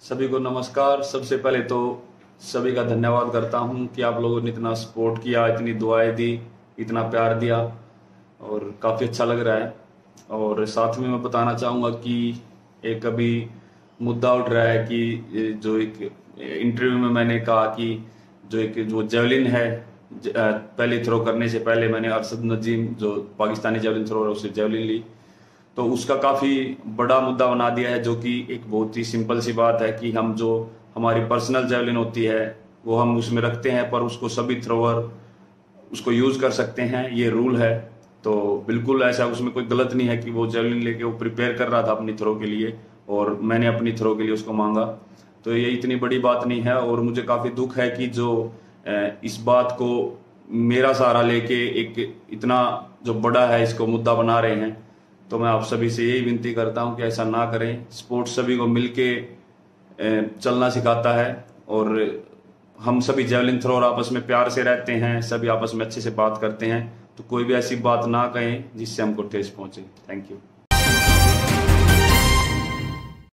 सभी को नमस्कार। सबसे पहले तो सभी का धन्यवाद करता हूं कि आप लोगों ने इतना सपोर्ट किया, इतनी दुआएं दी, इतना प्यार दिया और काफ़ी अच्छा लग रहा है। और साथ में मैं बताना चाहूँगा कि एक अभी मुद्दा उठ रहा है कि जो एक इंटरव्यू में मैंने कहा कि जो जेवलिन है, पहले थ्रो करने से पहले मैंने अरशद नजीम जो पाकिस्तानी जेवलिन थ्रो है उससे जेवलिन ली, तो उसका काफ़ी बड़ा मुद्दा बना दिया है। जो कि एक बहुत ही सिंपल सी बात है कि हम जो हमारी पर्सनल जेवलिन होती है वो हम उसमें रखते हैं, पर उसको सभी थ्रोअर उसको यूज़ कर सकते हैं, ये रूल है। तो बिल्कुल ऐसा उसमें कोई गलत नहीं है कि वो जेवलिन लेके वो प्रिपेयर कर रहा था अपनी थ्रो के लिए और मैंने अपनी थ्रो के लिए उसको मांगा। तो ये इतनी बड़ी बात नहीं है और मुझे काफ़ी दुख है कि जो इस बात को मेरा सहारा लेके एक इतना जो बड़ा है इसको मुद्दा बना रहे हैं। तो मैं आप सभी से यही विनती करता हूं कि ऐसा ना करें। स्पोर्ट्स सभी को मिलके चलना सिखाता है और हम सभी जेवलिन थ्रोअर आपस में प्यार से रहते हैं, सभी आपस में अच्छे से बात करते हैं। तो कोई भी ऐसी बात ना कहें जिससे हमको ठेस पहुंचे। Thank you.